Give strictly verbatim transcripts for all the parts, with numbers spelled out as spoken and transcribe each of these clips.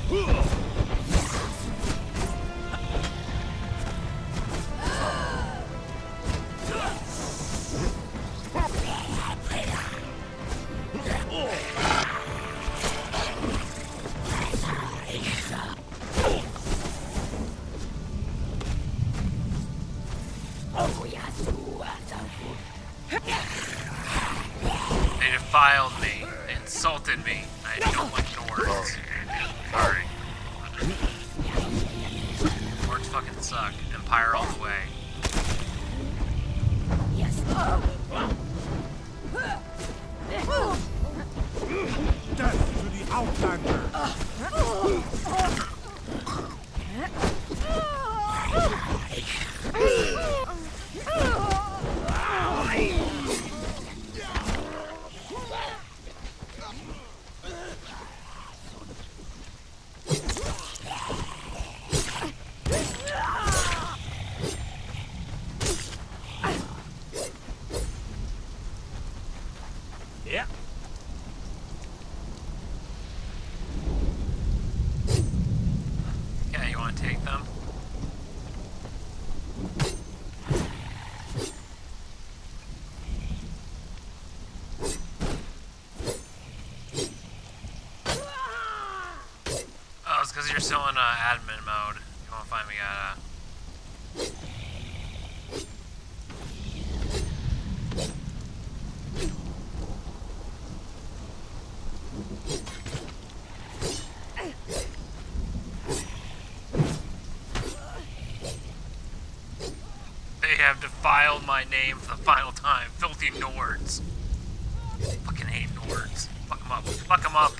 They defiled me. They insulted me. I don't like Nords. Sorry. Nords fucking suck. Empire all the way. Yes. Death to the Outlander! Yeah. Yeah, you want to take them? Oh, it's because you're still in uh, admin mode. You won't find me at uh They have defiled my name for the final time. Filthy Nords. Fucking hate Nords. Fuck them up. Fuck them up.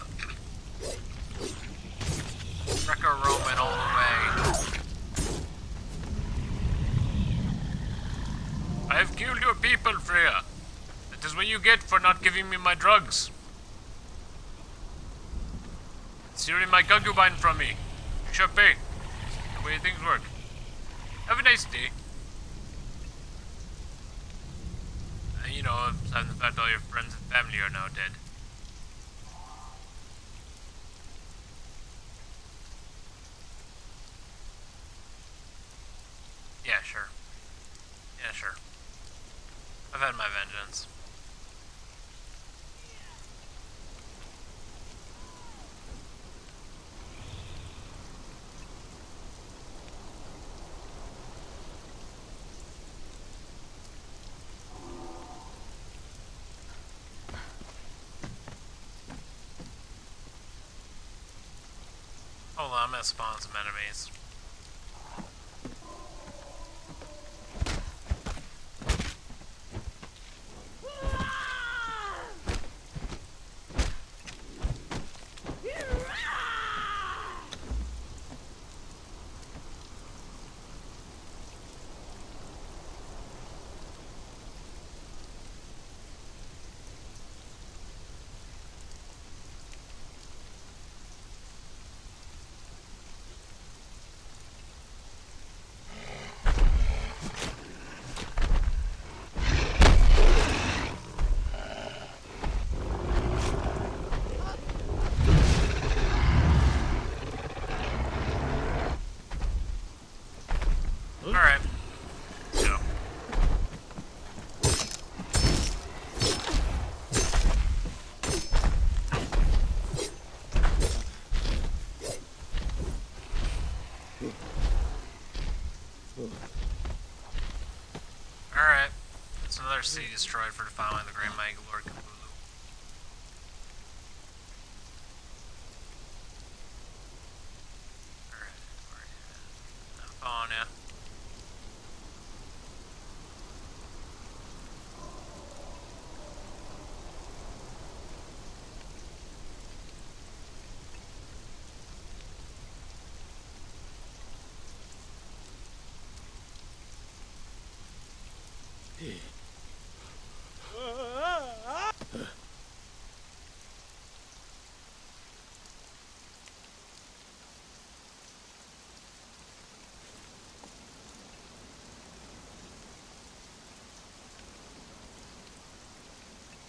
Greco-Roman all the way. I have killed your people, Freya. That is what you get for not giving me my drugs. Stealing my concubine from me. You shall pay. That's the way things work. Have a nice day. Uh, you know, aside the fact all your friends and family are now dead. Yeah, sure. Yeah, sure. I've had my vengeance. Hold on, I'm gonna spawn some enemies. Alright. Let's go. Alright. That's another city destroyed for defiling the Great Mighty Lord Cthulhu. Alright. I'm following ya.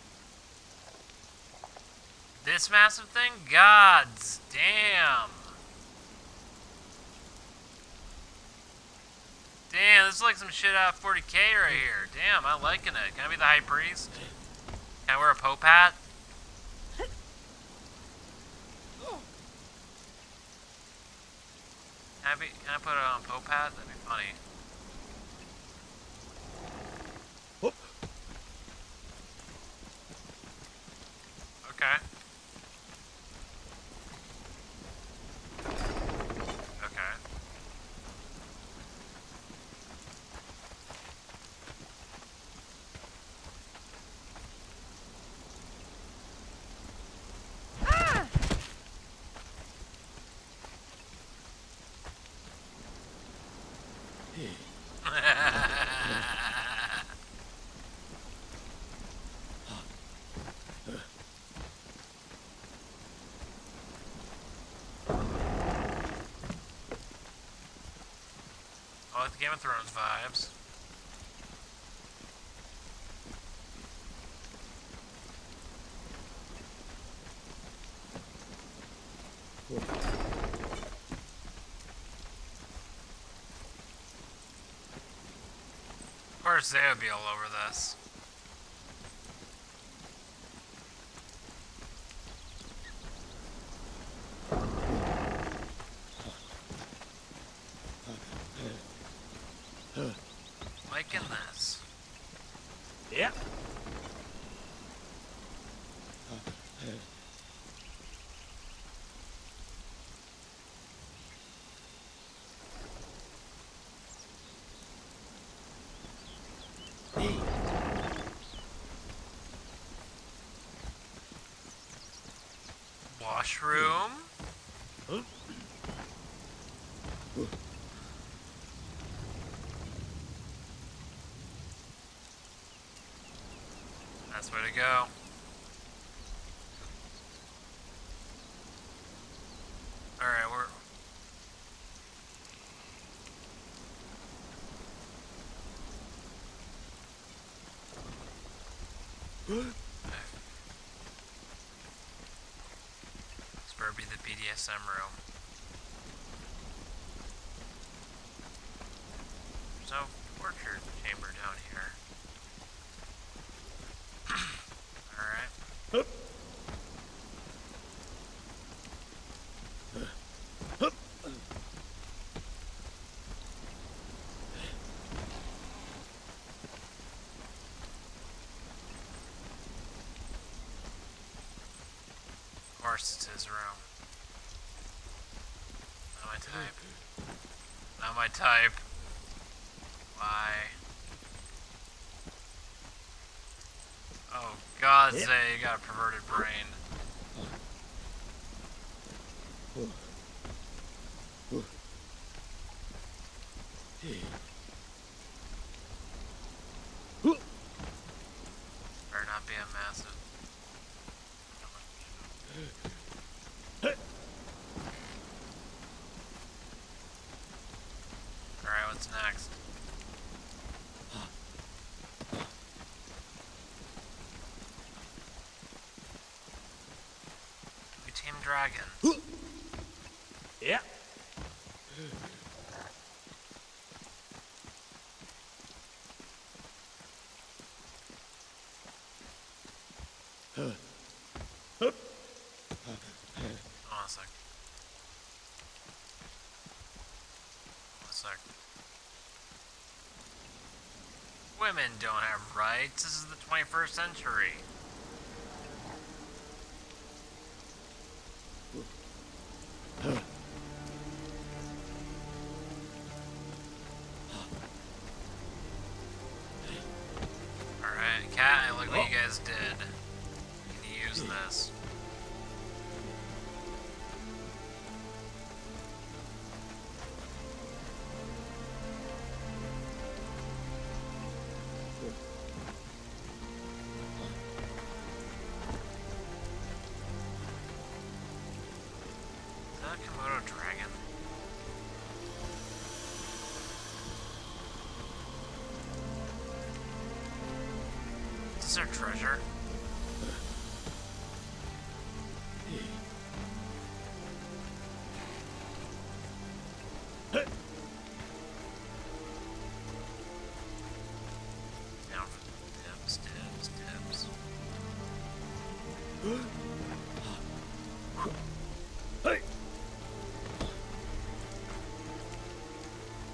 This massive thing? Gods damn. this is like some shit out of forty K right here. Damn, I'm liking it. Can I be the high priest? Can I wear a Pope hat? Can I, be, can I put it on a Pope hat? That'd be funny. Okay. Okay. I like the Game of Thrones vibes. Of course, they would be all over this. Liking this. Yeah. Washroom. That's where to go. Alright, we're... This better be the B D S M room. There's no torture chamber down here. Alright. Of course it's his room. Not my type. Not my type. Why? Oh, God's sake, you got a perverted brain. Better not be a massive. Alright, what's next? We tame dragons. Yeah. Hold on a sec. Hold on a sec. Women don't have rights. This is the twenty-first century. Alright, cat, I like what you guys did. Can you use this? Is that a Komodo dragon? Is this our treasure?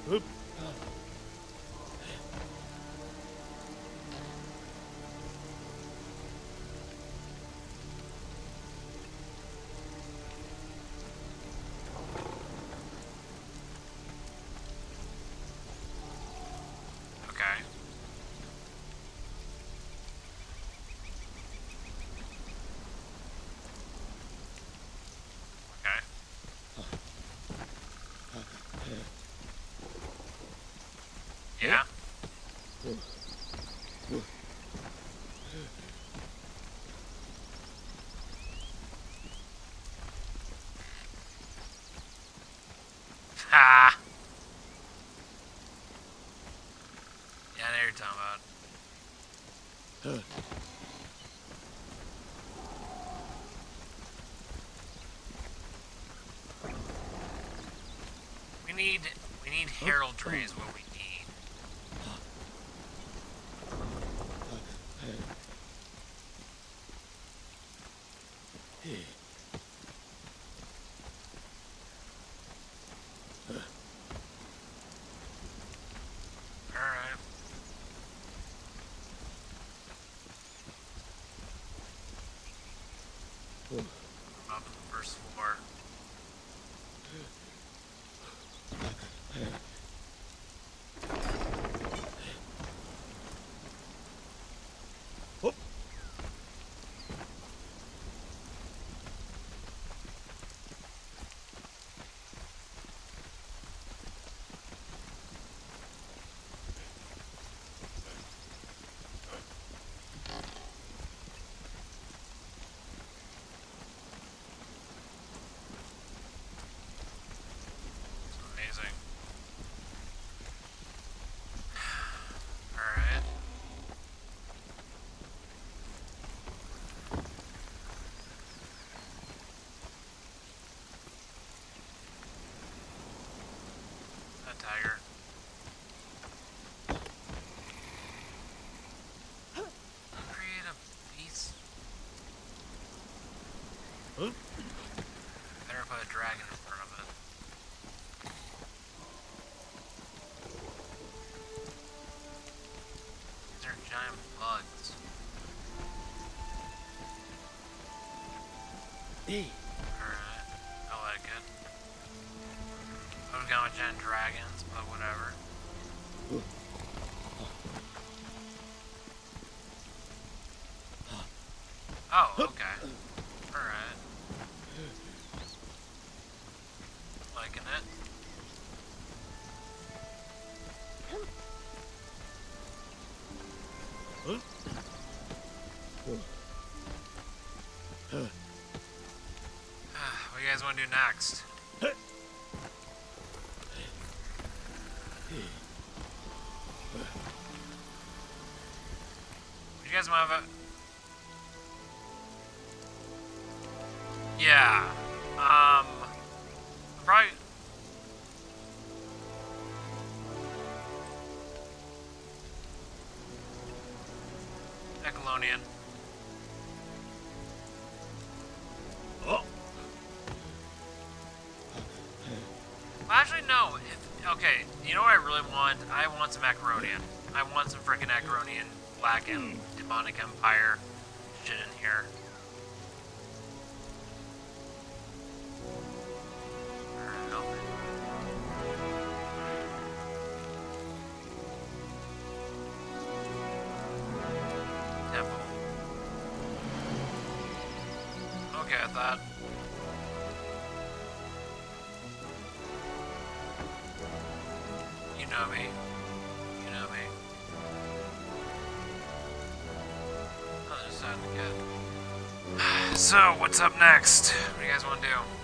Oop. Okay. Okay. Yeah. Ha! Yeah, I know what you're talking about. We need, we need heraldry is what we need. Alright. Up to the first floor. Whoop. Amazing. Alright. That tiger. Create a beast. Oop. Better put a dragon in front of it. These are giant bugs. Hey. Alright. I like it. I would've gone with giant dragons, but whatever. Oh, okay. Alright. Liking it. Oop. What do you guys want to do next? Would you guys want to have a... Yeah. Um... Probably... Echelonian. Oh. Actually, no. If, okay, you know what I really want? I want some Acheronian. I want some freaking Acheronian Black and Demonic Empire shit in here. Alright, okay. Temple. Okay, I thought. You know me. You know me. Other side of the good. So, what's up next? What do you guys want to do?